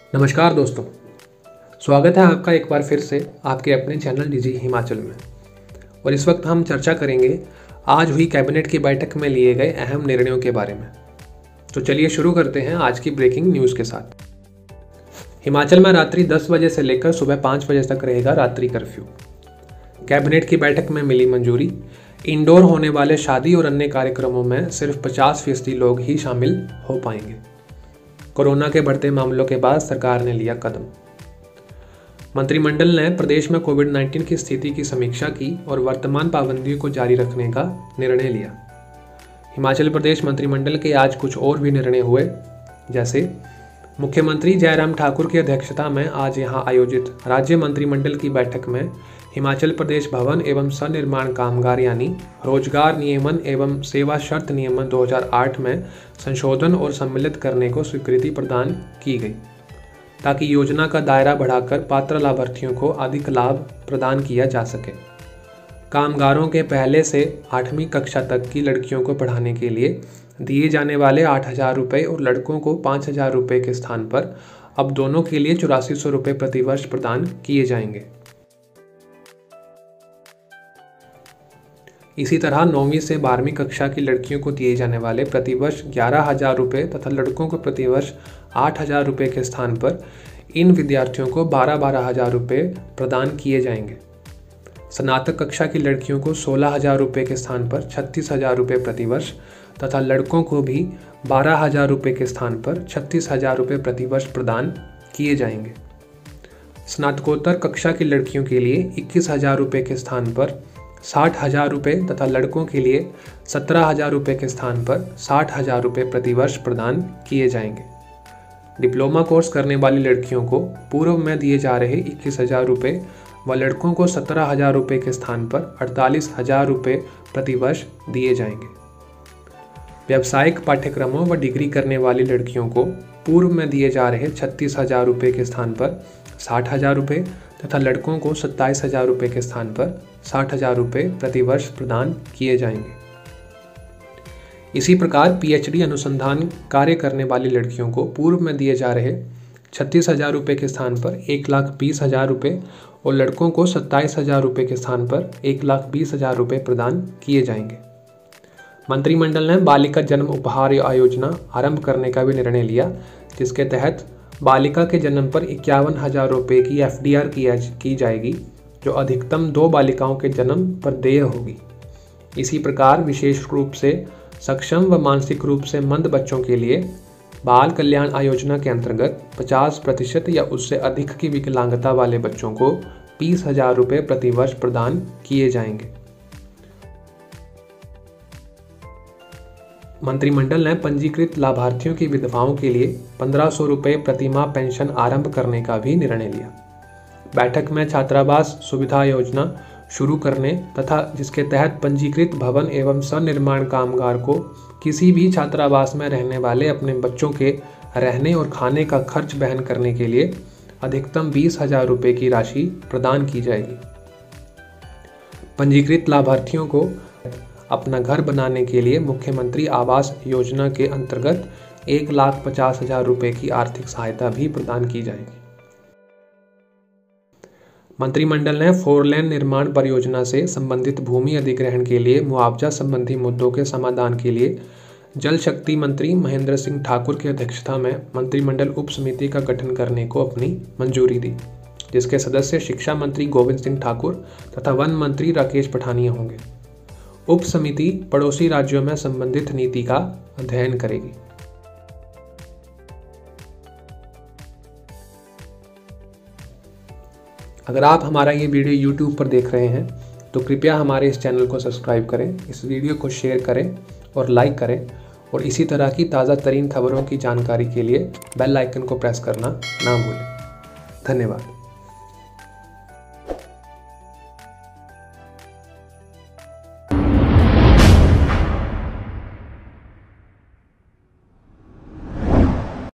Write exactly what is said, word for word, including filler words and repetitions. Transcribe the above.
नमस्कार दोस्तों, स्वागत है आपका एक बार फिर से आपके अपने चैनल डिजी हिमाचल में। और इस वक्त हम चर्चा करेंगे आज हुई कैबिनेट की बैठक में लिए गए अहम निर्णयों के बारे में। तो चलिए शुरू करते हैं आज की ब्रेकिंग न्यूज़ के साथ। हिमाचल में रात्रि दस बजे से लेकर सुबह पाँच बजे तक रहेगा रात्रि कर्फ्यू। कैबिनेट की बैठक में मिली मंजूरी। इंडोर होने वाले शादी और अन्य कार्यक्रमों में सिर्फ पचास फीसदी लोग ही शामिल हो पाएंगे। कोरोना के बढ़ते मामलों के बाद सरकार ने लिया कदम। मंत्रिमंडल ने प्रदेश में कोविड उन्नीस की स्थिति की समीक्षा की और वर्तमान पाबंदियों को जारी रखने का निर्णय लिया। हिमाचल प्रदेश मंत्रिमंडल के आज कुछ और भी निर्णय हुए, जैसे मुख्यमंत्री जयराम ठाकुर की अध्यक्षता में आज यहां आयोजित राज्य मंत्रिमंडल की बैठक में हिमाचल प्रदेश भवन एवं सनिर्माण कामगार यानी रोजगार नियमन एवं सेवा शर्त नियमन दो हज़ार आठ में संशोधन और सम्मिलित करने को स्वीकृति प्रदान की गई, ताकि योजना का दायरा बढ़ाकर पात्र लाभार्थियों को अधिक लाभ प्रदान किया जा सके। कामगारों के पहले से आठवीं कक्षा तक की लड़कियों को पढ़ाने के लिए दिए जाने वाले आठ हजार रुपये और लड़कों को पाँच हजार रुपये के स्थान पर अब दोनों के लिए चौरासी सौ रुपये प्रतिवर्ष प्रदान किए जाएंगे। इसी तरह नौवीं से बारहवीं कक्षा की लड़कियों को दिए जाने वाले प्रतिवर्ष ग्यारह हजार रुपये तथा लड़कों को प्रतिवर्ष आठ हजार रुपये के स्थान पर इन विद्यार्थियों को बारह बारह हजार रुपये प्रदान किए जाएंगे। स्नातक कक्षा की लड़कियों को सोलह हजार रुपये के स्थान पर छत्तीस हजार रुपये प्रतिवर्ष तथा लड़कों को भी बारह हजार रुपये के स्थान पर छत्तीस हजार रुपये प्रतिवर्ष प्रदान किए जाएंगे। स्नातकोत्तर कक्षा की लड़कियों के लिए इक्कीस हजार रुपये के स्थान पर साठ हजार रुपये तथा लड़कों के लिए सत्रह हजार रुपये के स्थान पर साठ हजार रुपये प्रतिवर्ष प्रदान किए जाएंगे। डिप्लोमा कोर्स करने वाली लड़कियों को पूर्व में दिए जा रहे इक्कीस हजार रुपये व लड़कों को सत्रह हजार रुपये के स्थान पर अड़तालीस हजार रुपये प्रतिवर्ष दिए जाएंगे। व्यावसायिक पाठ्यक्रमों व डिग्री करने वाली लड़कियों को पूर्व में दिए जा रहे छत्तीस हजार रुपये के स्थान पर साठ हजार रुपये तथा लड़कों को सत्ताईस हजार रुपये के स्थान पर साठ हजार रुपये प्रतिवर्ष प्रदान किए जाएंगे। इसी प्रकार पीएचडी अनुसंधान कार्य करने वाली लड़कियों को पूर्व में दिए जा रहे छत्तीस हजार रुपये के स्थान पर एक लाख बीस हजार रुपये और लड़कों को सत्ताईस हजार रुपये के स्थान पर एक लाख बीस हजार रुपये प्रदान किए जाएंगे। मंत्रिमंडल ने बालिका जन्म उपहार योजना आरंभ करने का भी निर्णय लिया, जिसके तहत बालिका के जन्म पर इक्यावन हजार रुपये की एफ डी आर की जाएगी, जो अधिकतम दो बालिकाओं के जन्म पर देय होगी। इसी प्रकार विशेष रूप से सक्षम व मानसिक रूप से मंद बच्चों के लिए बाल कल्याण आयोजना के अंतर्गत पचास प्रतिशत या उससे अधिक की विकलांगता वाले बच्चों को बीस हजार रुपये प्रतिवर्ष प्रदान किए जाएंगे। मंत्रिमंडल ने पंजीकृत लाभार्थियों की विधवाओं के लिए पंद्रह सौ रुपये प्रतिमाह पेंशन आरंभ करने का भी निर्णय लिया। बैठक में छात्रावास सुविधा योजना शुरू करने तथा जिसके तहत पंजीकृत भवन एवं सनिर्माण कामगार को किसी भी छात्रावास में रहने वाले अपने बच्चों के रहने और खाने का खर्च वहन करने के लिए अधिकतम बीस हजार रुपये की राशि प्रदान की जाएगी। पंजीकृत लाभार्थियों को अपना घर बनाने के लिए मुख्यमंत्री आवास योजना के अंतर्गत एक लाख पचास हजार रुपये की आर्थिक सहायता भी प्रदान की जाएगी। मंत्रिमंडल ने फोर लेन निर्माण परियोजना से संबंधित भूमि अधिग्रहण के लिए मुआवजा संबंधी मुद्दों के समाधान के लिए जल शक्ति मंत्री महेंद्र सिंह ठाकुर की अध्यक्षता में मंत्रिमंडल उप समिति का गठन करने को अपनी मंजूरी दी, जिसके सदस्य शिक्षा मंत्री गोविंद सिंह ठाकुर तथा वन मंत्री राकेश पठानिया होंगे। उप समिति पड़ोसी राज्यों में संबंधित नीति का अध्ययन करेगी। अगर आप हमारा ये वीडियो यूट्यूब पर देख रहे हैं तो कृपया हमारे इस चैनल को सब्सक्राइब करें, इस वीडियो को शेयर करें और लाइक करें और इसी तरह की ताज़ा तरीन खबरों की जानकारी के लिए बेल आइकन को प्रेस करना ना भूलें। धन्यवाद।